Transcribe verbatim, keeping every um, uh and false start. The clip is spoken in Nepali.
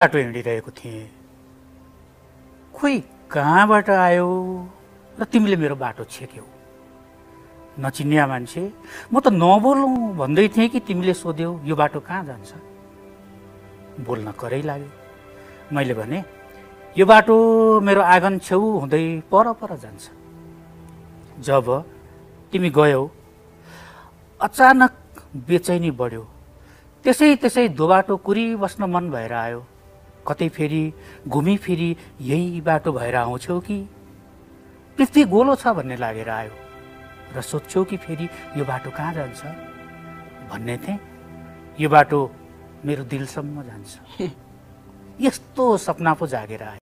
बाटो हिँडिरहेको थिएँ, खोइ कहाँबाट आयो र तिमीले मेरो बाटो छेक्यौ। नचिन्या मान्छे, म त नबोलौँ भन्दै थिएँ कि तिमीले सोध्यौ यो बाटो कहाँ जान्छ। बोल्न करै लाग्यो। मैले भने यो बाटो मेरो आँगन छेउ हुँदै पर पर जान्छ। जब तिमी गयौ अचानक बेचैनी बढ्यो। त्यसै त्यसै दोबाटो कुरिबस्न मन भएर आयो। कतै फेरि घुमिफिरी यही बाटो भएर आउँछौ कि पृथ्वी गोलो छ भन्ने लागेर आयो र सोध्छौ कि फेरि यो बाटो कहाँ जान्छ भन्ने थिएँ। यो बाटो मेरो दिलसम्म जान्छ। यस्तो सपना पो जागेर आयो।